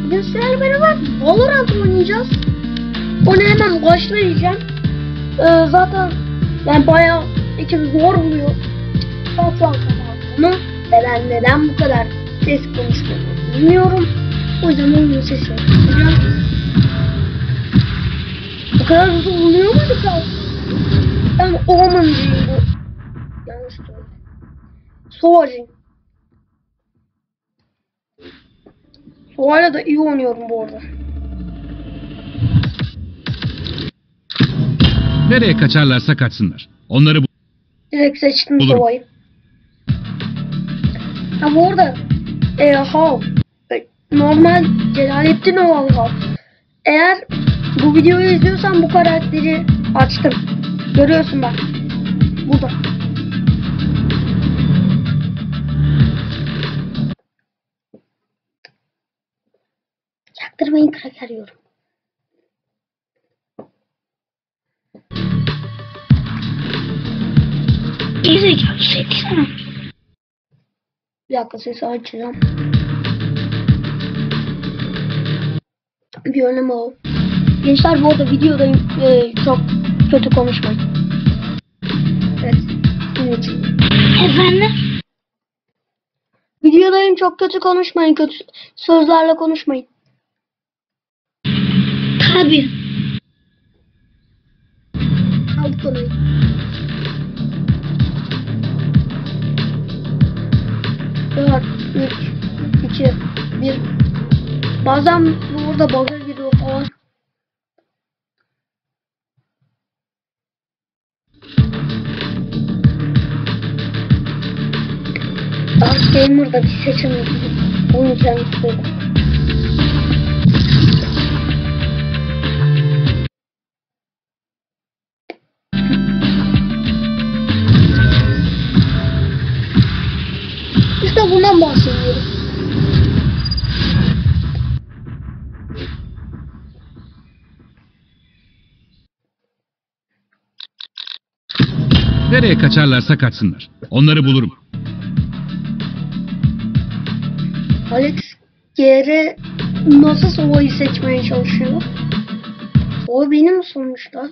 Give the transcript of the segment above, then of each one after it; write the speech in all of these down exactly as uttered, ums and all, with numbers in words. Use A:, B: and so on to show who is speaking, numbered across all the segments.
A: Bugün sizlerle beraber Valorant oynayacağız. Onu hemen başlayacağım. Ee, zaten ben bayağı ikimiz zor buluyor. Çok fazla ama ben neden bu kadar ses konuştuğumu bilmiyorum. O yüzden oyunun sesini kısacağım. Bu kadar hızlı buluyor muydu ki? Ben Omen'ciyim bu. Yanlış söyledim. Sova'cıyım. Sova'yla da iyi oynuyorum bu arada.
B: Nereye kaçarlarsa kaçsınlar. Onları bu...
A: Direkt seçtim
B: Bulurum.
A: Sova'yı. Ha bu arada e, Hav e, normal Celalettin Oval Hav. Eğer bu videoyu izliyorsan bu karakteri açtım. Görüyorsun bak. Burada. Çaktırmayın, kraker yiyorum. İyi zekalı çeksene. Bir dakika sesi açacağım. Bir önlem al. Gençler bu arada videodayım. Ee, çok kötü konuşmayın. Evet. Sizin için. Efendim? Videodayım, çok kötü konuşmayın. Kötü sözlerle konuşmayın. Tabii. Aldık konuyu. dört, üç, iki, bir. Bazen burada bug'a giriyor falan. Dark Gamer'da bir seçim oyun kendisi. İşte bundan bahsediyorum.
B: Nereye kaçarlarsa kaçsınlar. Onları bulurum.
A: Alex G nasıl Sova'yı seçmeye çalışıyor? Sova benim sonuçta.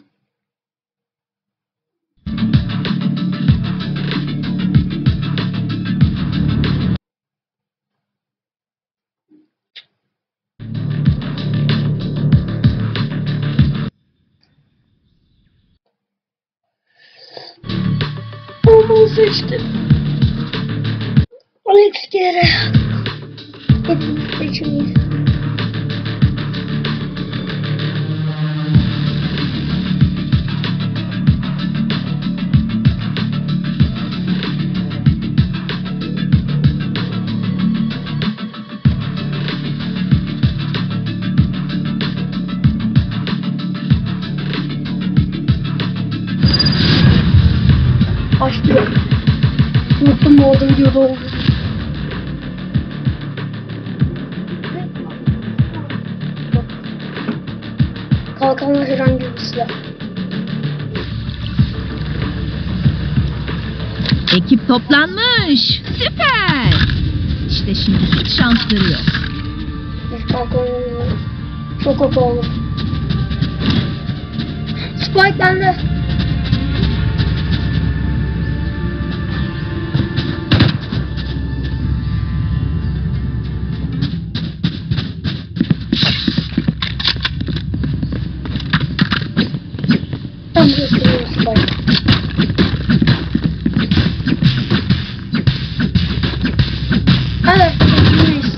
A: Onu seçtim. Alex G. Hepimiz seçimiyiz. Açtım. Unuttum bu arada videoda oldu. Kalkanla herhangi bir silah.
C: Ekip toplanmış. Süper. İşte şimdi hiç şansları yok.
A: Biz kalkanla çok kötü olur. Spike bende. Tam gösteriyor Spike. Evet, biz.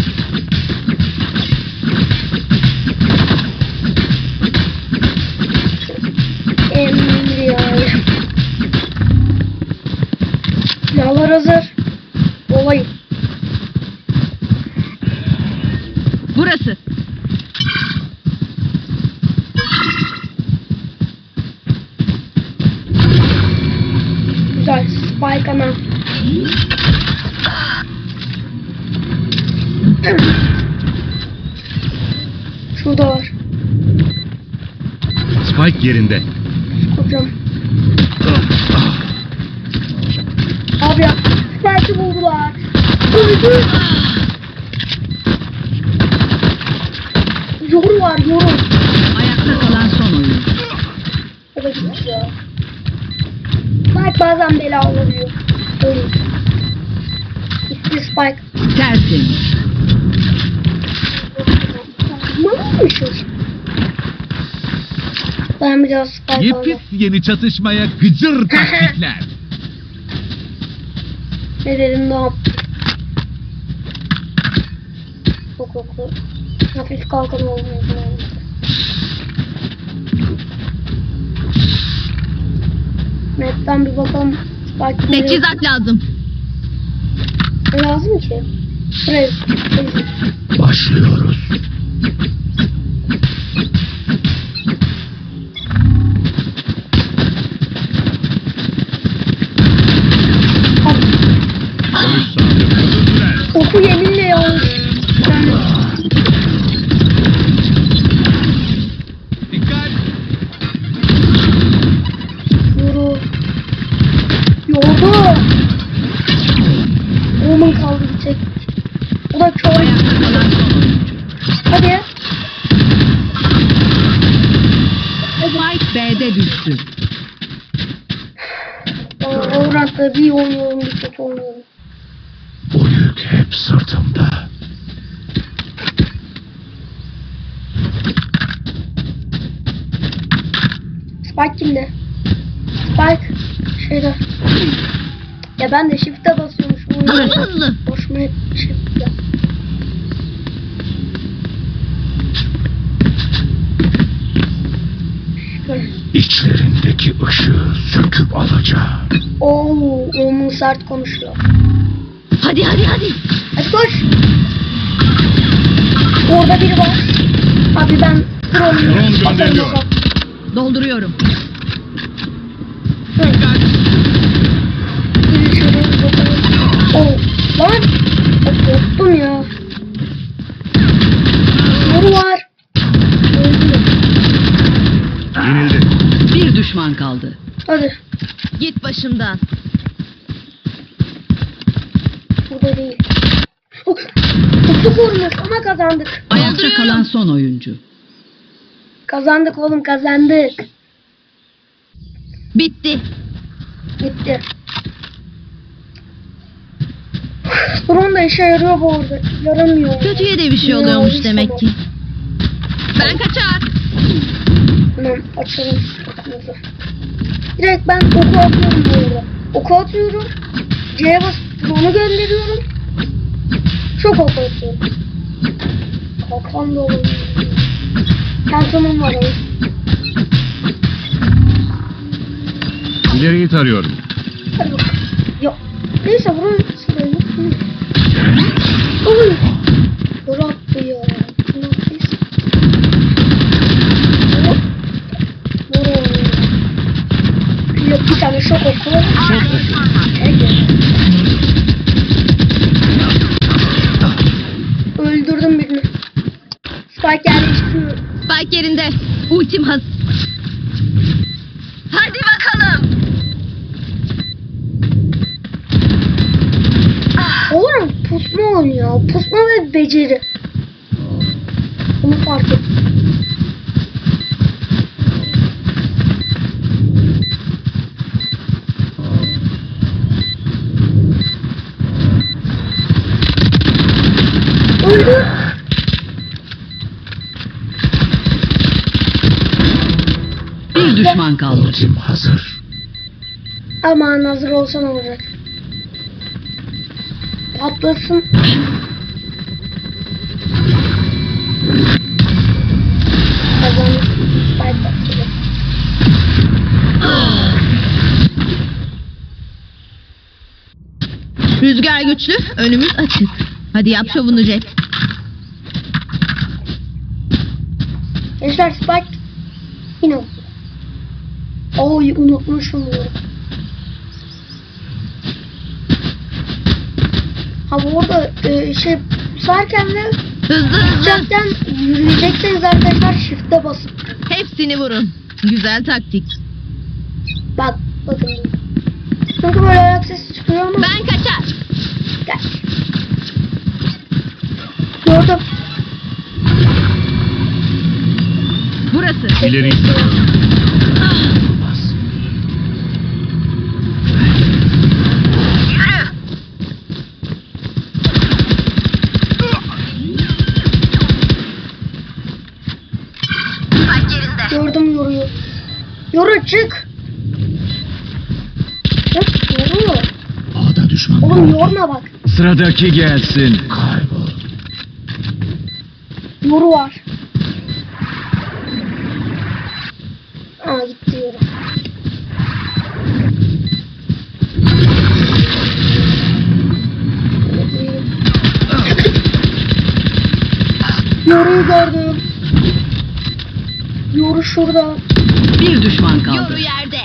A: Emriyayı. Silahlar hazır. Olayım.
C: Burası.
A: Güzel. Spike hemen. Şurada var.
B: Spike yerinde.
A: Kocam. Abi ya. Spike'ı buldular. Öldü. yoru var yoru.
C: Ayakta kalan son oyuncu.
A: O da gitti ya. Spike bazen bela olabiliyor. Öyle. Gitti Spike.
C: Tertemiz.
A: Mıymışız? Ben biraz Spike aldım.
D: Yepis yeni çatışmaya gıcır taktikler.
A: Ne dedim ne yaptım? Çok oklu. Hafif kalkan olmuyor. Map'ten bir bakalım. Spike nereye-
C: Teçhizat lazım.
A: Ne lazım ki? Prez.
D: Başlıyoruz.
B: Görüş sağlıyorum. Öldüler.
A: Oku yeminle yanlış. Yani
D: Dikkat.
A: yoru. Yordu. Oğlum kaldı bir tek. O da kör.
C: Ayakta kalan son oyuncu.
A: Hadi.
C: Spike B'de düştü.
A: Valorant'ta bir oynuyorum bir kötü oynuyorum.
D: Bu yük hep sırtımda.
A: Spike kimde? Spike şeyde. Ya ben de shift'e basıyormuşum.
C: Hızlı hızlı.
A: Hoşuma gitti shift'e. Şöyle.
D: İçlerindeki ışığı söküp alacağım.
A: Oo, onun sert konuşuyor.
C: Hadi hadi hadi.
A: Hadi koş. Orada biri var. Abi ben drone'u
B: Drone gönderiyor.
A: atarım.
C: Dolduruyorum.
A: Hı. Biri şöyle bir bakalım. Oo, lan. Bak korktum ya. Yoru var. Öldü.
B: Yenildi.
C: Bir düşman kaldı.
A: Hadi.
C: Git başımdan.
A: Burada değil. Oh, Kutu vurmuş ama kazandık.
C: Ayakta kalan son oyuncu.
A: Kazandık oğlum kazandık.
C: Bitti.
A: Gitti. Drone da işe yarıyor bu arada. Yaramıyor.
C: Kötüye de bir şey
A: Ya,
C: oluyormuş
A: hiç
C: demek
A: tamam.
C: ki. Ben kaçar.
A: Hemen açalım kapımızı. Direkt ben oku atıyorum bu arada. Oku atıyorum. C'ye basıp drone'u gönderiyorum. Çok oku atıyorum. Kalkan da olabilir. Phantom'um var oğlum.
B: İleriyi tarıyorum.
A: Hadi bakalım. Yok. Neyse buraya sırayı. Oy. Dur attı ya. Ne yapıyorsun? Hop. Vur. Yok bir tane şok oku.
B: Çok oku.
A: Evet. Öldürdüm birini. Spike yerleştiriyor.
C: Spike yerinde. Ultim hazır. Hadi bakalım.
A: Oğlum pusma oynuyor. Pusma ve beceri. Bunu fark ettim. Öldü.
C: Bir düşman kaldı.
D: Ultim hazır.
A: Aman hazır olsan olacak. Patlasın. Kazandık. Spike patladı.
C: Rüzgar güçlü, önümüz açık. Hadi yap şovunu Jet.
A: Gençler Spike yine oldu. Oy unutmuşum bunu. Ha bu arada e, şey sarken de
C: Hızlı hızlı.
A: uçaktan yürüyecekseniz arkadaşlar shift'e basın.
C: Hepsini vurun. Güzel taktik.
A: Bak bakın. Çünkü böyle ayak sesi çıkıyor ama
C: Ben kaçar.
A: gel. Gördüm.
C: Burası.
B: İleri sarıyorum.
D: Olmaz.
A: Gördüm yoruyu. Yoru çık. Çık yoru.
D: A'da düşman
A: Oğlum
D: var.
A: yorma bak.
D: Sıradaki gelsin. Kaybol.
A: Yoru var. Aa gitti yoru. Yoruyu gördüm. Yoru şurada.
E: Bir düşman kaldı.
C: Yoru yerde.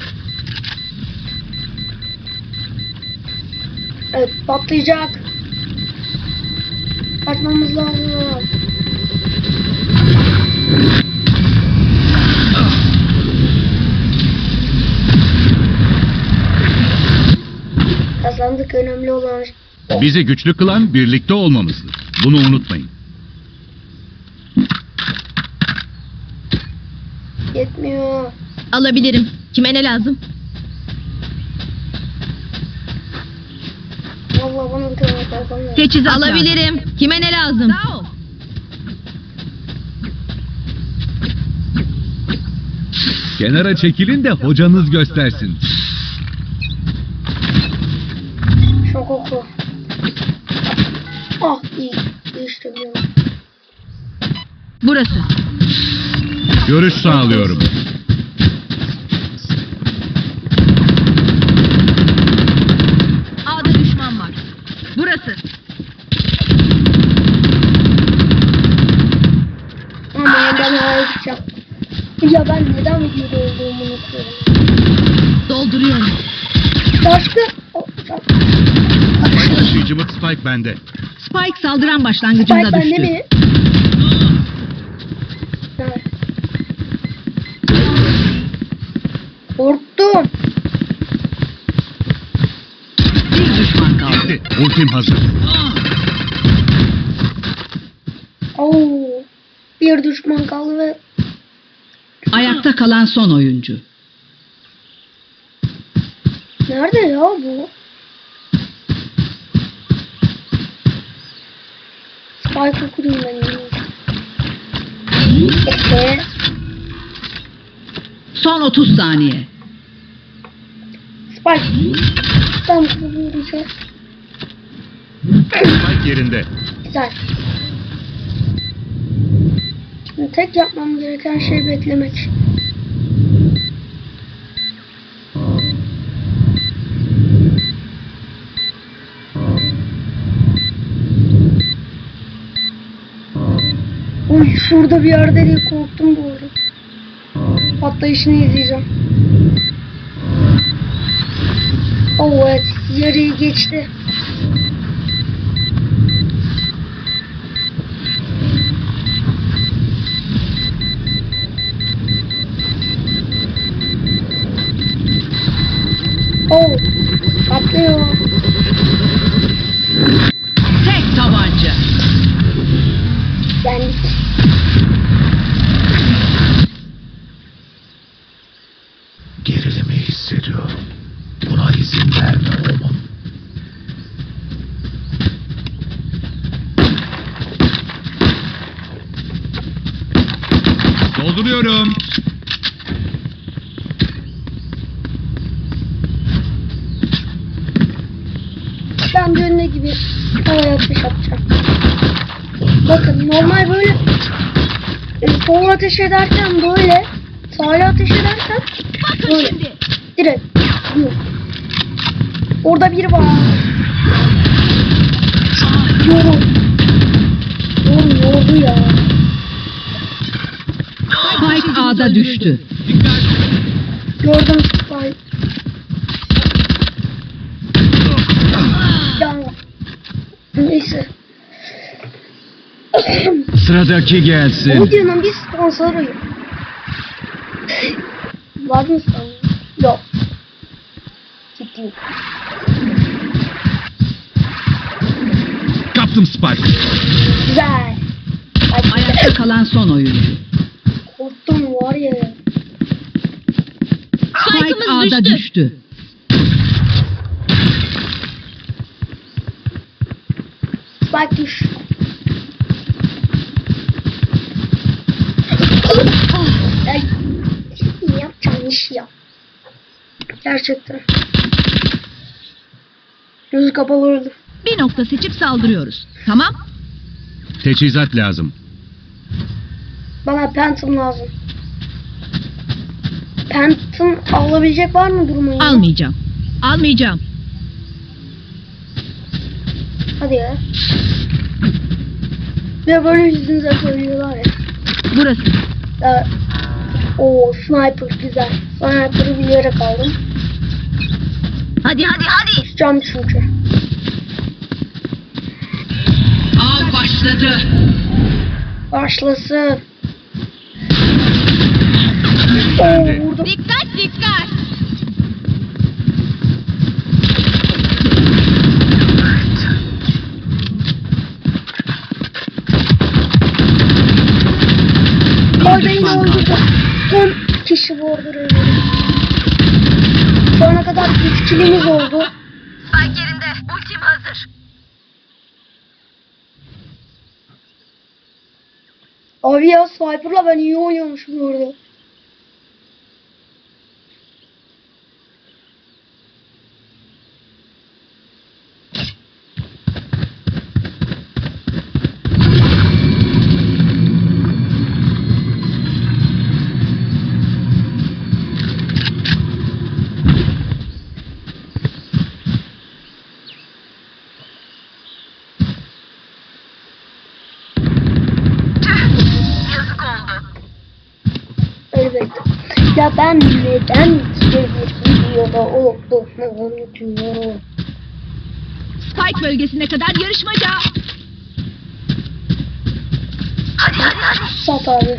A: Evet patlayacak. Kaçmamız lazım. Kazandık, önemli olan.
B: Bizi güçlü kılan birlikte olmamızdır. Bunu unutmayın.
A: Yetmiyor.
C: Alabilirim. Kime ne lazım?
A: Vallahi bana bir tane kalkan ver.
C: Teçhizi alabilirim. Kime ne lazım? Sağ ol.
B: Kenara çekilin de hocanız göstersin.
A: Şok oku. Ah iyi. Değiştirmiyorum.
C: Burası.
B: Görüş sağlıyorum.
C: A'da düşman var. Burası.
A: Ama ben havaya gideceğim. Ya ben neden videoda olduğumu unutuyorum.
C: Dolduruyorum.
A: Başka... O, bak.
B: Taşıyıcımız Spike bende.
E: Spike saldıran başlangıcında
A: Spike bende
E: düştü.
A: mi? Evet. Korktum.
E: Bir düşman kaldı.
B: Gitti. Ultim hazır.
A: Oo. Bir düşman kaldı ve
E: Ayakta kalan son oyuncu.
A: nerede ya bu? Spike okudum ben yine. Eee.
E: Son otuz saniye.
A: Spike. Tam kırılacak.
B: Spike yerinde.
A: Güzel. Şimdi tek yapmam gereken şey beklemek. Uy şurada bir yerde diye korktum bu arada. Patlayışını izleyeceğim. Oh evet, yarıyı geçti. Oh, patlıyor.
E: Tek tabanca.
A: Yendik.
D: Gerilimi hissediyorum. Buna izin verme oğlum.
B: Dolduruyorum.
A: Ben de önüne gibi havaya ateş atacağım. Bakın normal böyle e, sola ateş ederken böyle, sağa ateş ederken
C: Bakın
A: böyle
C: şimdi.
A: direkt yok. Orada biri var. Yorum. Yorum yordu ya.
E: Spike A'da düştü.
A: Gördüm Spike. Ya. Neyse.
D: Sıradaki
A: Bu
D: gelsin.
A: videonun bir sponsoruyum. Var mı sponsor? Yok. Ciddiyim.
B: Kaptım Spike.
A: Güzel. Hadi.
E: Ayakta kalan son oyuncu.
A: Korktum var ya.
E: Spike
C: Spike'ımız
E: A'da
C: düştü.
E: düştü.
A: Spike düş. Ay, yapacağın işi yap. Gerçekten. Gözü kapalı öldü.
C: Bir nokta seçip saldırıyoruz. Tamam.
B: Teçhizat lazım.
A: Bana Phantom lazım. Phantom alabilecek var mı durumu?
C: Almayacağım. Almayacağım.
A: Hadi ya. Ve böyle yüzünüze söylüyorlar ya.
C: Burası.
A: ya o sniper güzel. Sniper'ı bilerek aldım.
C: Hadi hadi hadi.
A: Tutacağım çünkü.
E: Av başladı.
A: Başlasın. Oo, vurdum.
C: Dikkat dikkat.
A: Orada yine öldürdüm. Son kişi vurdu öyle. Şu ana kadar üç kilimiz oldu.
C: Spike yerinde. Ultim hazır.
A: Abi ya Sniper'la ben iyi oynuyormuşum orada. Elbette. Ya ben neden bir videoda olduğunu unutuyorum.
C: Spike bölgesine kadar yarışmaca. Hadi hadi hadi.
A: Sat abi.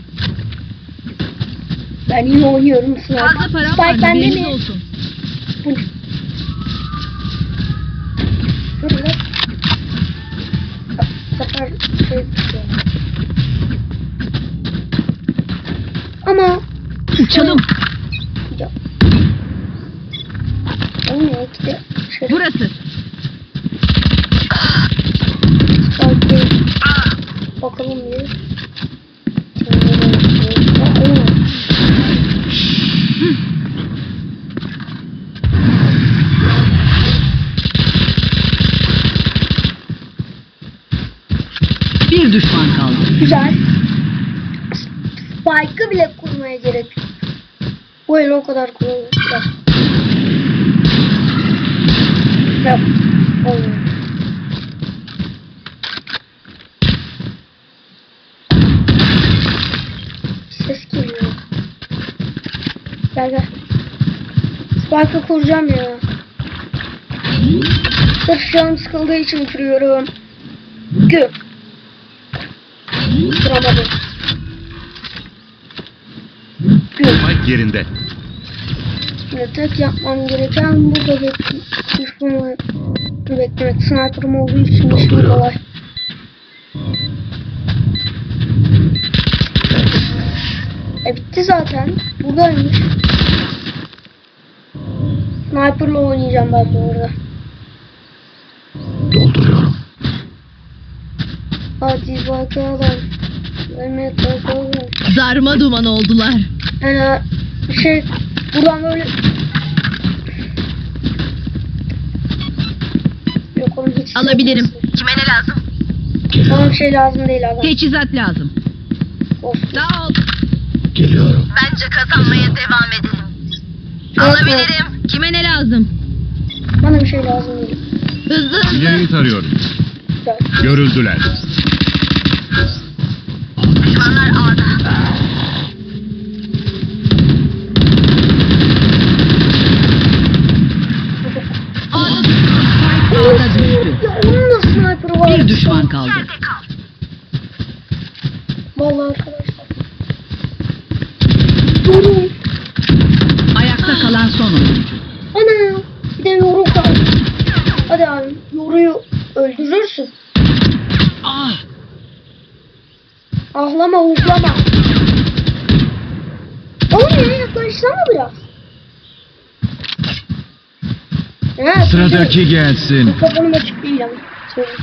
A: Ben iyi oynuyorum Sniper.
C: Fazla param
A: Spike
C: var.
A: bende
C: Haberiniz
A: mi?
C: olsun.
A: Bu ne? Dur lan. Bu sefer şey tutuyor. Ama
C: Uçalım.
A: ya. Olmuyor ki de. Şöyle
C: Burası.
A: Spike'e bakalım bir. Oo.
E: Bir düşman kaldı.
A: Güzel. Spike'ı bile kurmaya gerek yok. Bu oyun o kadar kolay. Yok. Yok. Olmuyor. Ses geliyor. Gel gel. Spike'ı kuracağım ya. Sırf canım sıkıldığı için kuruyorum. Güm. Kuramadım. Güm.
B: Spike yerinde.
A: Şimdi tek yapmam gereken burada beklemek. Düşmanı beklemek. Sniper'ım olduğu için işim kolay. E bitti zaten. Buradaymış. Sniper'la oynayacağım ben bu arada.
D: Dolduruyorum.
A: Hadi bakalım. Mehmet bakalım.
C: Darma duman oldular.
A: Yani şey buradan böyle yok onu hiç
C: Alabilirim. Kime ne lazım?
A: bana bir şey lazım değil adam.
C: Teçhizat lazım.
A: Olsun.
C: Sağ ol.
D: Geliyorum.
C: Bence kazanmaya devam edelim.
A: Alabilirim.
C: Kime ne lazım?
A: Bana bir şey lazım değil.
C: Hızlı hızlı.
B: İleriyi tarıyorum.
A: Güzel.
B: Görüldüler.
C: Düşmanlar A'da. A'da
E: Spike A'da düştü.
A: Ya onun da sniper'ı var.
E: Bir düşman kaldı.
A: Vallahi arkadaşlar. Durun.
E: Ayakta kalan son oyuncu.
A: Ana. Bir de yoru kaldı. Hadi abi. Yoruyu öldürürsün.
E: Ah!
A: Ahlama uhlama. açsana biraz. Ha,
D: Sıradaki gelsin.
A: mikrofonum açık değil ama. Söyleyeyim.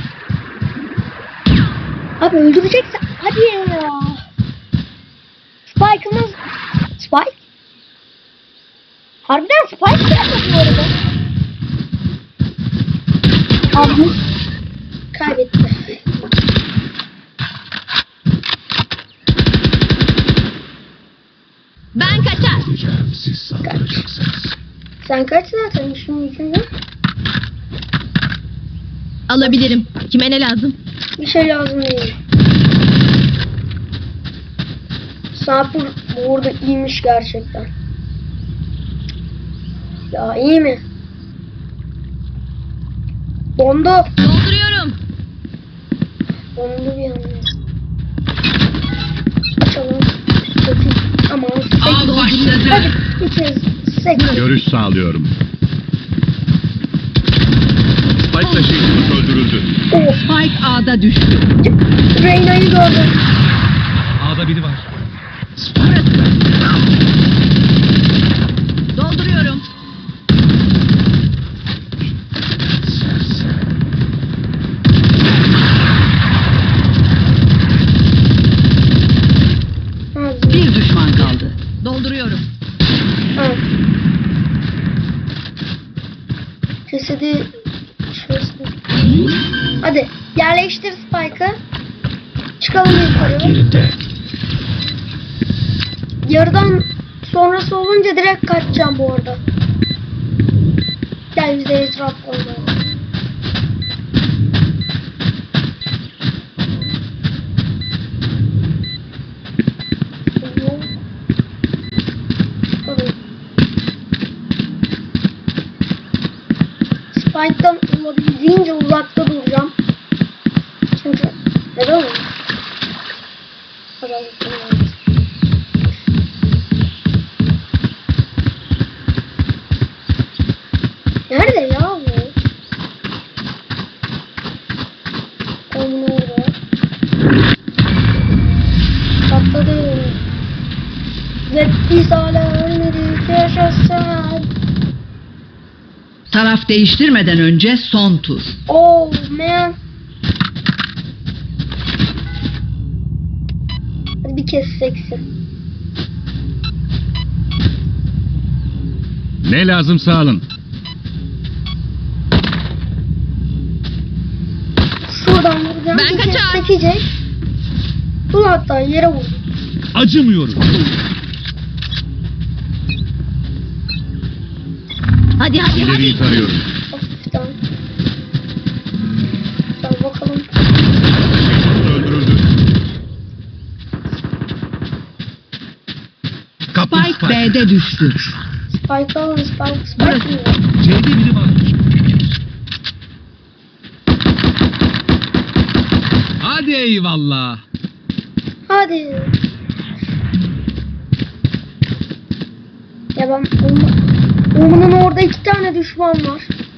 A: Abi öldüreceksen hadi ya. Spike'ımız Spike? Harbiden Spike geldi bu arada. Abi kaybetti.
C: Ben kaçar.
D: Diyeceğim, siz saldıracaksınız.
A: Sen kaç zaten işin gücünde?
C: Alabilirim. Kime ne lazım?
A: Bir şey lazım değil. Sniper burada iyiymiş gerçekten. Ya iyi mi? Dondu.
C: Dolduruyorum.
A: Dondu bir anda. Açalım. Sekiz. Aman
E: Av
A: sekiz.
E: başladı.
A: Hadi bir kez. Sekiz.
B: Görüş sağlıyorum. Spike taşıyıcımız öldürüldü.
A: Oh.
E: Spike A'da düştü.
A: Reyna'yı gördüm.
D: A'da biri var.
C: Dolduruyorum.
A: Ha,
E: Bir düşman kaldı.
C: Dolduruyorum.
A: ha. Cesedi şurası. Hadi yerleştir Spike'ı. Çıkalım yukarı.
D: Yerinde.
A: Yarıdan sonrası olunca direkt kaçacağım bu arada. Gel biz de etraf koyalım. Spike'dan olabildiğince uzakta duracağım. Çünkü neden mi? Nerede ya bu? Onun orada. Patladı. Ve biz hala ölmedik, yaşasın.
E: Taraf değiştirmeden önce son tur.
A: Oh man. Hadi bir kez seksi.
B: Ne lazımsa alın.
A: Şuradan vuracağım.
C: Ben
A: bir kez
C: kaçar.
A: sekecek. Bunu hatta yere vurdum.
B: Acımıyorum.
C: Hadi hadi
B: İleriyi
C: hadi.
B: tarıyorum.
A: Hafiften. Gel bakalım.
B: Öldürüldü. Kaptan
E: Spike B'de düştü.
A: Spike alın, Spike, Spike
E: Burası.
A: mi?
D: C'de biri var.
F: Hadi eyvallah.
A: Hadi. Ya ben Oğlumun orada iki tane düşman var.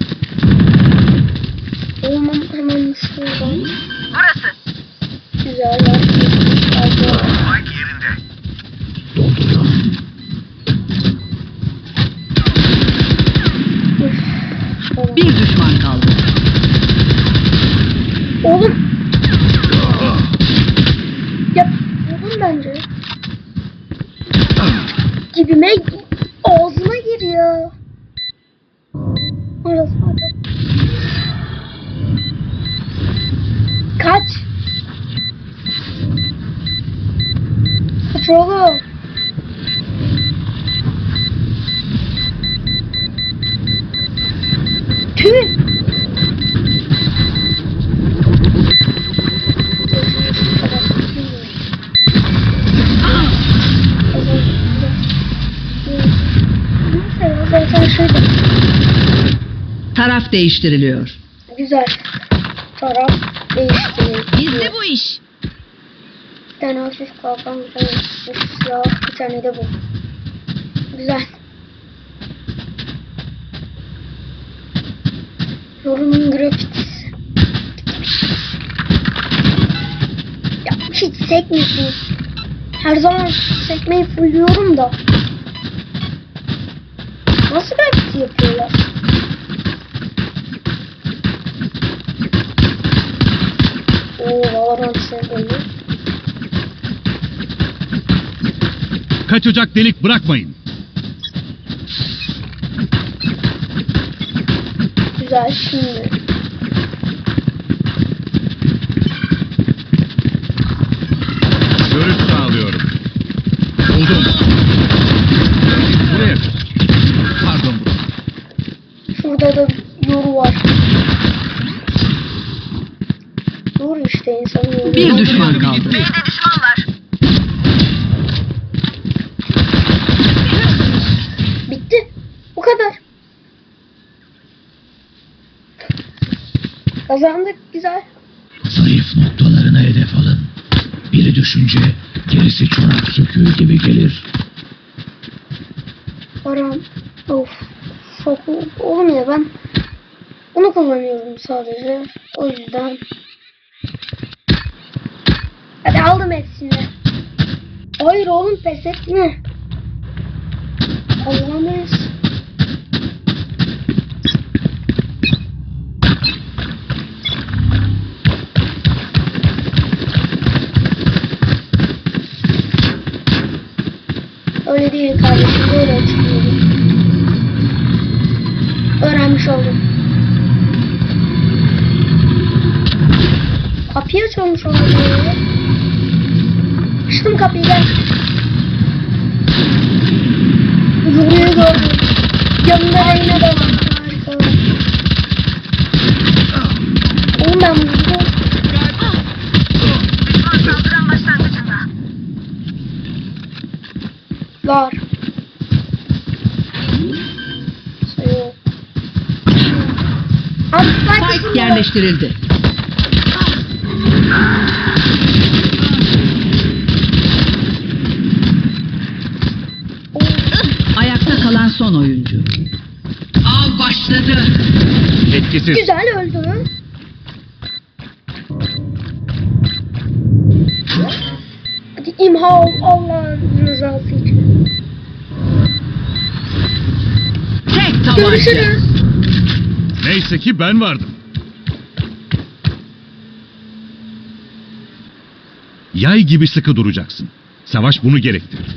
A: Oğlum hemen şuradan.
C: Burası.
A: Güzel ya.
D: Dolduruyorum.
A: Tamam.
E: Bir düşman kaldı.
A: Oğlum. Ya oğlum bence. Dibime ağzıma giriyor. Orası hadi. Kaç. Kaç oğlum. Tüh. Zaten şurada.
E: Taraf değiştiriliyor.
A: Güzel. Taraf değiştireyim.
C: Gizli bu iş.
A: Bir tane hafif kalkan, bir tane hafif silah, bir tane de bu. Güzel. Yorumun grafitisi. Ya hiç sekmiyorsunuz. Her zaman sekmeyi fulluyorum da. Nasıl gravity yapıyorlar? Oo, Valorant sevgili.
B: Kaçacak delik bırakmayın.
A: Güzel şimdi.
B: Görüş sağlıyorum. Buldum. Buraya. Pardon.
A: Şurada da yoru var. Yoru işte insanın yoru.
E: Bir düşman kaldı.
A: Bitti. Bu kadar. Kazandık. Güzel.
D: Zayıf noktalarına hedef alın. Biri düşünce gerisi çorak söküğü gibi gelir.
A: Param. Of. Çok oğlum ya ben bunu kullanıyorum sadece. O yüzden. Hadi aldım hepsini. Hayır oğlum pes etme. Allah'ım es. Öyle değil kardeşim, böyle çıkıyorum. Öğrenmiş oldum. Kapıyı açılmış olabilir. Açtım kapıyı, gel. Yoruyu gördüm. Yanında Reyna da var. Harika. Oğlum ben bunu... Var. Sayıyor. Abi
E: Spike yerleştirildi. Ayakta kalan son oyuncu. Av başladı.
B: Etkisiz.
A: güzel öldü. Hadi imha ol Allah'ın rızası için.
E: Tek tabanca.
A: Görüşürüz.
B: Neyse ki ben vardım. Yay gibi sıkı duracaksın. Savaş bunu gerektirir.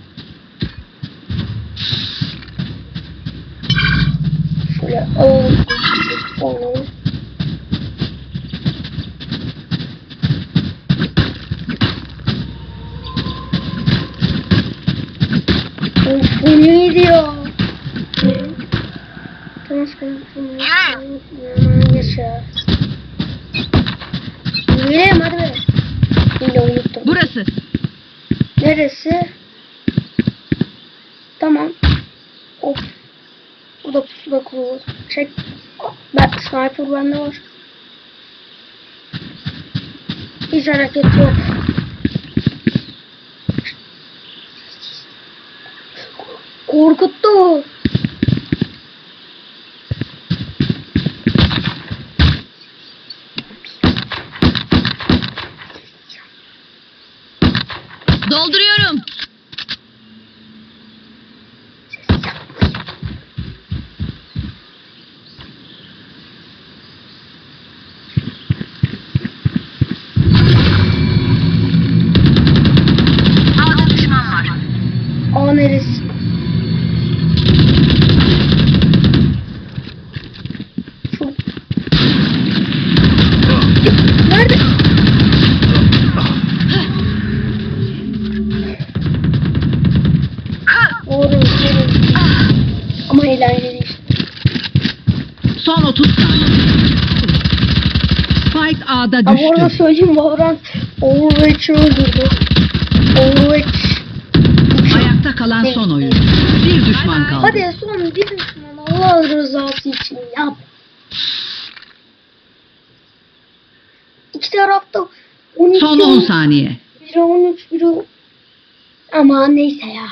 A: Şöyle alalım. Alalım. Of, bu neydi ya? Yaşa. Yürüyelim hadi be. Yine unuttum.
C: Burası.
A: Neresi? Tamam. Of. Burada pusuda kurulur. Çek. Ben sniper bende var. Hiç hareket yok. Korkuttu.
C: Dolduruyorum.
A: Aa neresi? Şu. Nerede? Doğru, doğru. Ama eğlenceli işte.
E: Son otuz saniye. Spike A'da
A: Ama orada
E: düştü.
A: söyleyeyim Valorant Overwatch'ı öldürdü. Overwatch.
E: Ayakta kalan son oyuncu. Bir düşman kaldı.
A: Hadi son bir düşman Allah rızası için yap. İki tarafta on iki,
E: Son on saniye.
A: biri on üç, biri on... Ama neyse ya.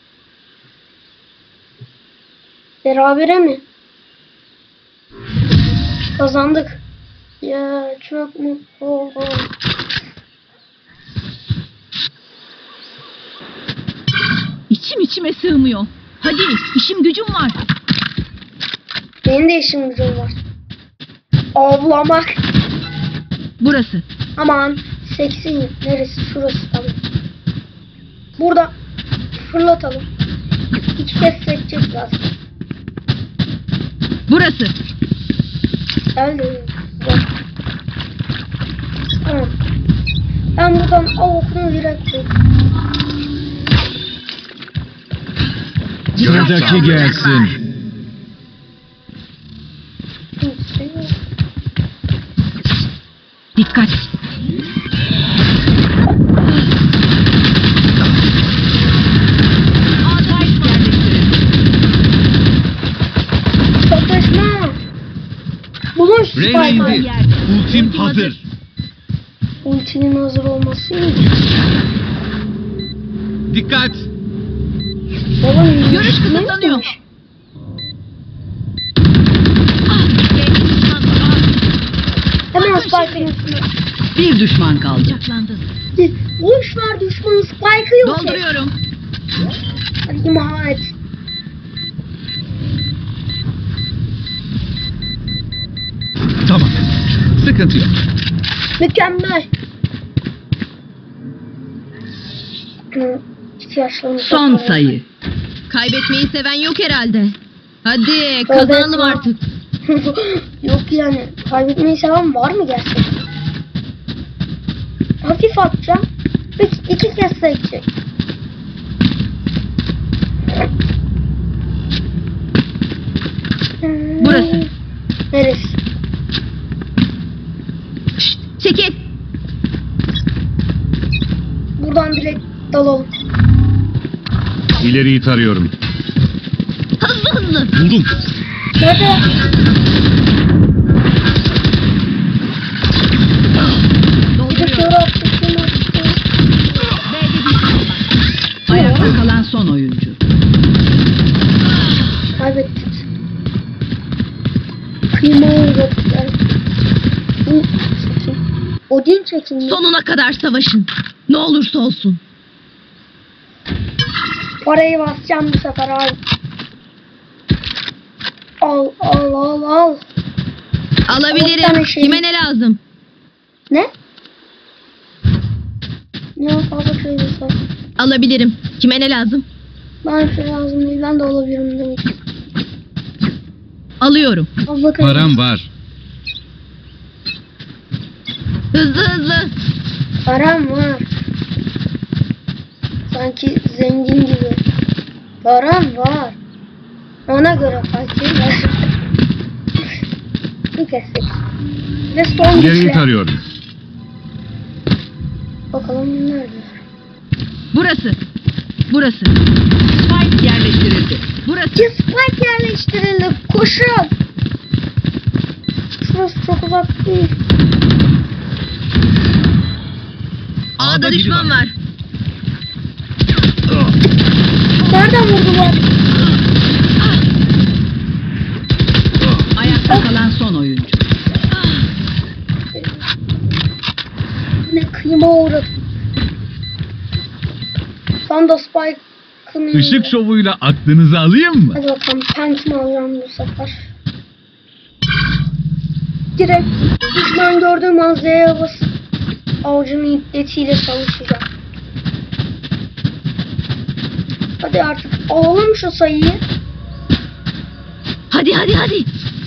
A: Berabere mi? Kazandık. Ya çok mutlu oldum.
C: İçim içime sığmıyor. Hadi işim gücüm var.
A: Benim de işim gücüm var. Avlamak.
C: Burası.
A: Aman seksi neresi? Şurası tabii. Burada fırlatalım. İki kez sekecek zaten.
C: Burası.
A: Geldi. Tamam. Ben buradan avukunu direkt
D: Sıradaki gelsin.
C: Dikkat.
A: Sataşma. Bulun şu
B: Reyna
A: Spike'ı.
B: indi. Ultim hazır.
A: Ultinin hazır olması iyi.
B: Dikkat.
A: Oğlum,
C: Görüş
A: ne
C: kısıtlanıyor.
A: yapmış? Hemen Spike'ın üstüne.
E: Bir düşman kaldı.
C: Çaklandın.
A: Boş ver düşmanın Spike'ı yok. ki.
C: Dolduruyorum.
A: Hadi imha et.
B: Tamam. Sıkıntı yok.
A: Mükemmel. Hı, ihtiyaçlarını
E: Son
A: toplayalım.
E: sayı.
C: Kaybetmeyi seven yok herhalde. Hadi
A: Evet,
C: kazanalım
A: var.
C: artık.
A: Yok yani. Kaybetmeyi seven var mı gerçekten? Hafif atacağım. Üç, iki kez sekecek.
C: Burası.
A: Neresi?
C: Şşt, çekil.
A: Buradan direkt dalalım.
B: İleriyi tarıyorum.
C: Hızlı hızlı.
B: Buldum.
A: Nerede? Bir de şöyle attık. şöyle attık.
E: Ayakta kalan son oyuncu.
A: Kaybettik. Kıyma uğradık. Yani. Bu çekin. Odin çekin.
C: Sonuna kadar savaşın. Ne olursa olsun.
A: Parayı basacağım bu sefer abi. Al al al al. On tane
C: Alabilirim.
A: şey.
C: Kime ne lazım?
A: Ne? Ne fazla şey desem.
C: Alabilirim. Kime ne lazım?
A: Ben şey lazım değil. Ben de olabilirim demek.
C: Alıyorum.
A: Al bakalım.
B: Param var.
C: Hızlı hızlı.
A: Param var. Sanki zengin gibi. Param var. Ona göre fakir var. Bir kestik. Ve son
B: İleriyi
A: güçle.
B: tarıyorum.
A: Bakalım nerede?
C: Burası. Burası.
E: Spike yerleştirildi.
C: Burası.
A: İki spike yerleştirildi. Koşun. Şurası çok uzak değil.
C: A'da
B: biri
C: düşman
B: var.
C: var.
A: Nereden vurdular?
E: Ayakta kalan son oyuncu.
A: Ne kıyma uğradım. Sen de Spike'ın
B: Işık şovuyla aklınızı alayım mı?
A: Hadi bakalım pentimi alacağım bu sefer. Direkt düşman gördüğüm an Z'ye basıp avucunun iddetiyle çalışacağım. Hadi artık alalım şu sayıyı.
C: Hadi hadi hadi.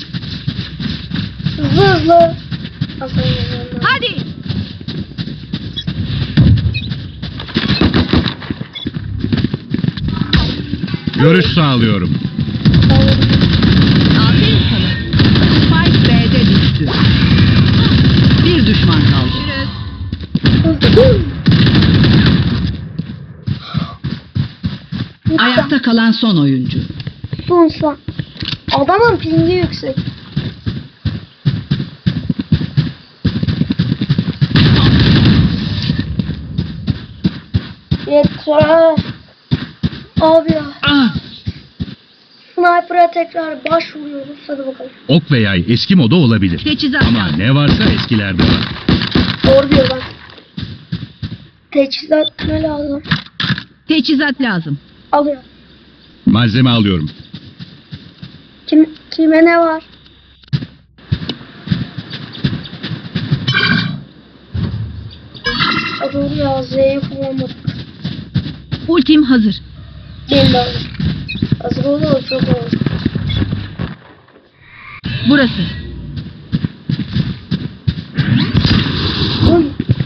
A: Hızlı hızlı. Aslında hızlı.
C: Hadi.
B: Görüş sağlıyorum.
C: Aferin sana.
E: Spike B'de düştü. Bir düşman kaldı.
C: Görüşürüz.
A: Hızlı.
E: Ayakta kalan son oyuncu.
A: Bunsa. Adamın pingi yüksek. Yeter. Abi ya.
B: Ah!
A: Sniper'a tekrar başvuruyoruz. Hadi bakalım.
B: Ok ve yay eski moda olabilir.
C: Teçhizat
B: Ama
C: lazım.
B: ne varsa eskilerde var.
A: Doğru diyor bak. Teçhizat ne lazım?
C: Teçhizat lazım.
A: Alıyorum.
B: Malzeme alıyorum.
A: Kim, kime ne var? Dur ya, Z'yi kullanmadık.
C: Ultim hazır.
A: Benim de hazır. Hazır olur, çok olur.
C: Burası.
A: Uy.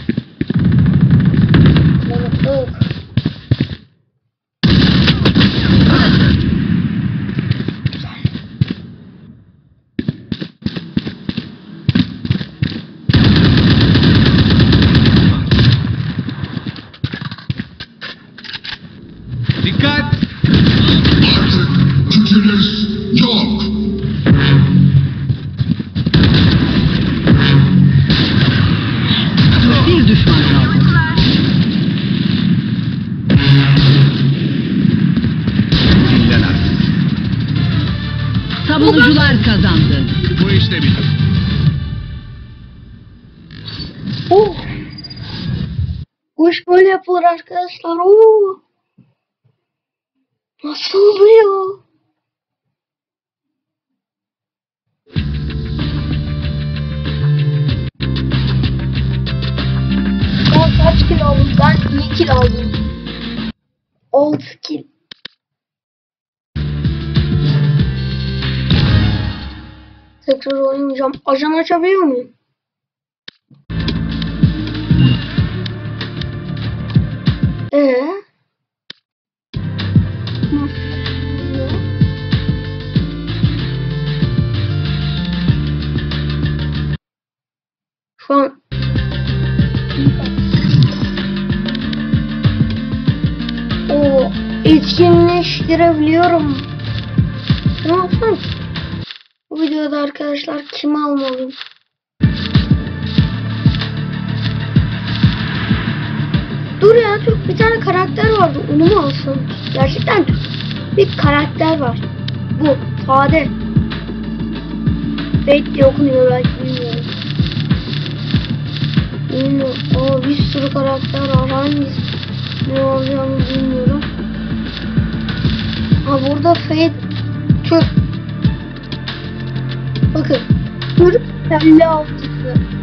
A: Yanıklık.
F: Dikkat!
G: Yükünüz yok.
E: Bir düşman kaldı.
B: Dinlen artık.
E: Savunucular kazandı.
B: Bu işte bitti.
A: Oh. Bu iş böyle yapılır arkadaşlar. Oo. Nasıl oluyor? Ben kaç kilo aldım? Ben iyi kilo aldım. altı kilo. Tekrar oynayacağım. Ajan açabiliyor muyum? Ee? Nasıl? Şu an o etkinleştirebiliyorum. Ne yapsam? Bu videoda arkadaşlar kimi almalıyım? Dur ya, Türk bir tane karakter vardı, onu mu alsam? Gerçekten Türk bir karakter var. Bu Fade. Fate diye okunuyor, belki bilmiyorum. Bilmiyorum. Aa, bir sürü karakter var. Hangisi ne olacağını bilmiyorum. Ha, burada Fate Türk. Bakın. Türk elli altısı.